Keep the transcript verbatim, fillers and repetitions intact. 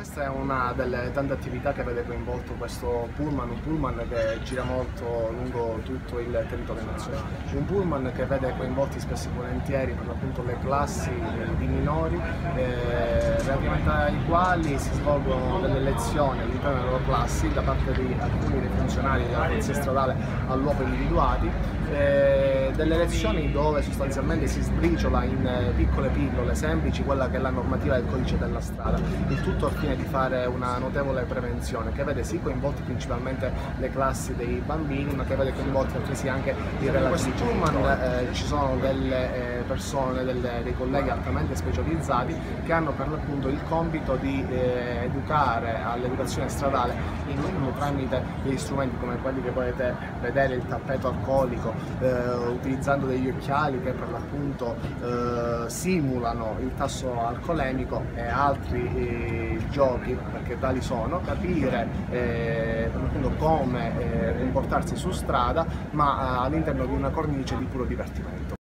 Questa è una delle tante attività che vede coinvolto questo pullman, un pullman che gira molto lungo tutto il territorio nazionale. Un pullman che vede coinvolti spesso e volentieri per l'appunto le classi di minori, eh, relativamente ai quali si svolgono delle lezioni all'interno delle loro classi da parte di alcuni dei funzionari della polizia stradale all'uopo individuati, eh, delle lezioni dove sostanzialmente si sbriciola in piccole pillole semplici quella che è la normativa del codice della strada, il tutto al fine di fare una notevole prevenzione che vede sì coinvolti principalmente le classi dei bambini, ma che vede coinvolti altresì anche i relativi pullman. Eh, ci sono delle eh, persone, delle, dei colleghi altamente specializzati che hanno per l'appunto il compito di eh, educare all'educazione stradale in, tramite degli strumenti come quelli che potete vedere, il tappeto alcolico, eh, utilizzando degli occhiali che per l'appunto eh, simulano il tasso alcolemico e altri eh, giochi, perché tali sono, capire eh, per l'appunto come eh, comportarsi su strada, ma eh, all'interno di una cornice di puro divertimento.